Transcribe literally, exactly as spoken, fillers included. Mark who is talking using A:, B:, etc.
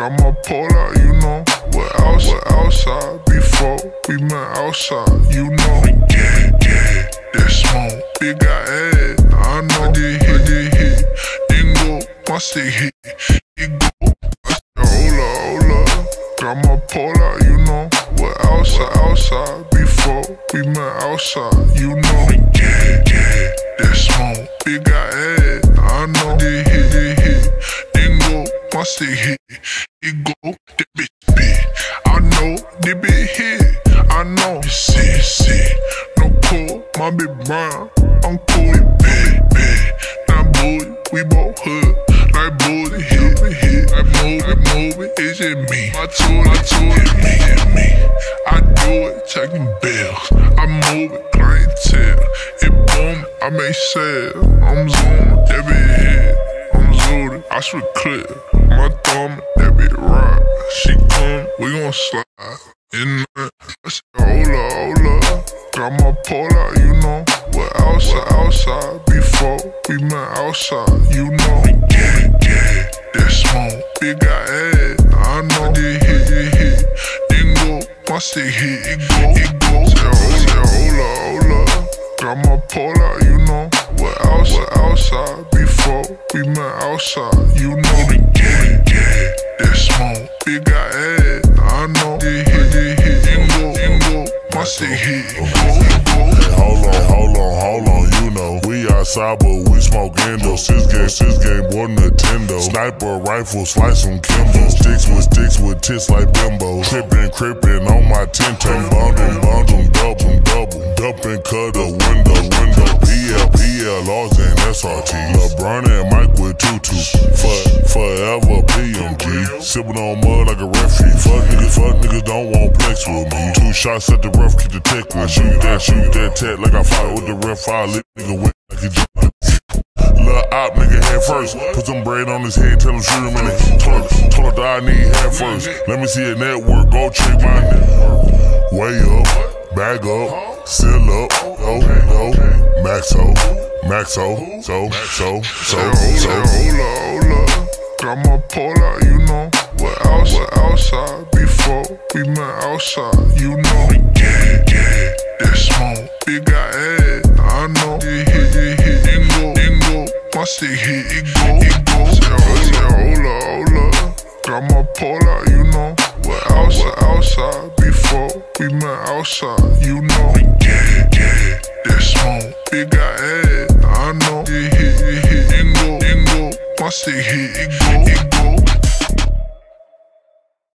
A: got my pole out, you know. We're outside, we're outside before we met outside, you know. Yeah, yeah, that smoke, big got head, I know. I did hit, did hit, then go, my stick hit, it go. I said, hold up, hold up, got my pole out, you know. We're outside, outside before we met outside, you know. Yeah, yeah, that smoke, big got head, I know. I did hit, did hit, then go, my stick hit, it go. That bitch big, I know, that bitch hit, I know. See, see, no cool, my bitch brown, I'm cool, big, big. Now booty, we both hood, like booty, hit, hit. I move it, move it, it's just me. I told, I told it, me, it's me. I do it, checking bills, I move it, clientele. It boom, I make sales, I'm zooming, that bitch hit, I'm zooted, I should clear. My thumb, that bitch rock, she come, we gon' slide. In the, I said, hold up, hold up, got my pole out, you know. We're outside, outside before we met outside, you know. Yeah, yeah, that smoke, big got head, I know. I did hit, did hit, then go, my stick hit, it go, it go. Said, hold up, hold up, hold up, got my pole out, you know. We're outside, outside before we met outside, you know. Yeah, yeah, that smoke, big got head, I know. Did hit, did hit, then go, then go, my stick hit, it go, it go.
B: Hey, hold on, hold on, hold on, you know. We outside, but we smoke endo. Sis game, sis game, boy Nintendo. Sniper rifle, slice on Kimbo. Sticks with sticks with tits like bimbo. Crippin', crippin' on my ten-ten. Bundle, bundle, double, double. Dumpin', cut a window, window. P L, P L, Laws and S R T. LeBron and Mike with tutu. For, forever P M G. Sippin' on mud like a referee. Fuck niggas, fuck niggas don't want flex with me. Two shots at the rough, keep the tech with. I shoot that, shoot that tech like I fight with the ref. I lit nigga wet like he just. Lil' op nigga head first. Put some bread on his head, tell him shoot him in it. Told her, told her that I need head first. Let me see a network, go check my network. Way up, bag up, seal up, go, go, maxo, maxo, so, so, so, so.
A: Hold up, hold up, got my pole out, you know. We're outside, outside before we met outside, you know. Yeah, yeah, that smoke, big got head, I know. Did hit, did hit, then go, then go, my stick hit, it go, it go. Said, hold up, hold up, hold up, got my pole out, you know. We're outside, outside before we met outside, you know. Yeah, yeah, that smoke, big got head, I know. Did hit, did hit, then go, then go, my stick hit, it go, it go.